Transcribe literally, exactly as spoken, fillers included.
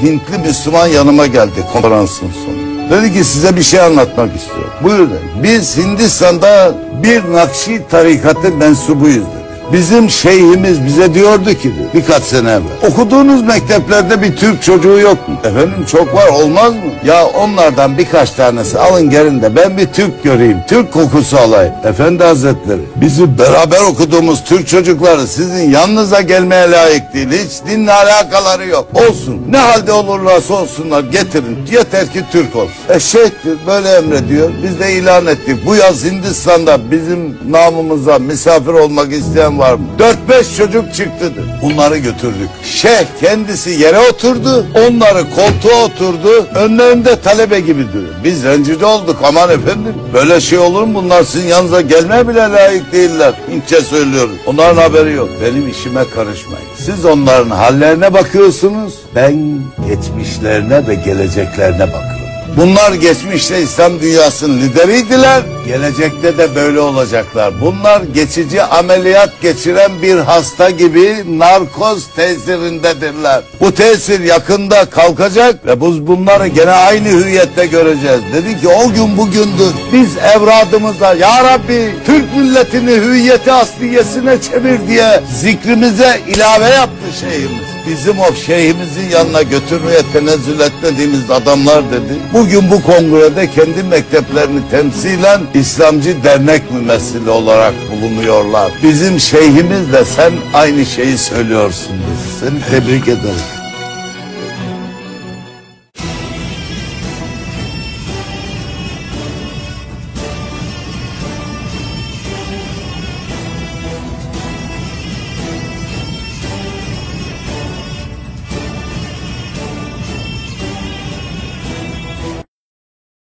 Hintli Müslüman yanıma geldi konferansın sonu. Dedi ki size bir şey anlatmak istiyorum. Buyurun dedi. Biz Hindistan'da bir Nakşi tarikatı mensubuyuz dedi. Bizim şeyhimiz bize diyordu ki dedi, birkaç sene evvel. Okuduğunuz mekteplerde bir Türk çocuğu yok mu? Efendim çok var, olmaz mı? Ya onlardan birkaç tanesi alın gelin de ben bir Türk göreyim. Türk kokusu alayım. Efendi Hazretleri, bizim beraber okuduğumuz Türk çocukları sizin yanınıza gelmeye layık değil. Hiç dinle alakaları yok. Olsun. Ne halde olurlarsa olsunlar getirin. Yeter ki Türk olsun. E şeyhtir böyle emrediyor. Biz de ilan ettik. Bu yaz Hindistan'da bizim namımıza misafir olmak isteyen var mı? Dört beş çocuk çıktıdır. Bunları götürdük. Şeyh kendisi yere oturdu. Onları koltuğa oturdu. Önlerinde talebe gibi duruyor. Biz rencide olduk. Aman efendim böyle şey olur mu? Bunlar sizin yanınıza gelmeye bile layık değiller. İnce söylüyoruz. Onların haberi yok. Benim işime karışmayın. Siz onların hallerine bakıyorsunuz. Ben geçmişlerine ve geleceklerine bakıyorum. Bunlar geçmişte İslam dünyasının lideriydiler. Gelecekte de böyle olacaklar. Bunlar geçici ameliyat geçiren bir hasta gibi narkoz tesirindedirler. Bu tesir yakında kalkacak ve biz bunları gene aynı hüviyette göreceğiz. Dedi ki o gün bugündür. Biz evradımıza ya Rabbi Türk milletini hüviyeti asliyesine çevir diye zikrimize ilave yaptı şeyhimiz. Bizim o şeyhimizin yanına götürmeye tenezzül etmediğimiz adamlar dedi. Bugün bu kongrede kendi mekteplerini temsilen İslamcı dernek mümessili olarak bulunuyorlar. Bizim şeyhimiz de sen aynı şeyi söylüyorsun dedi. Seni tebrik ederim.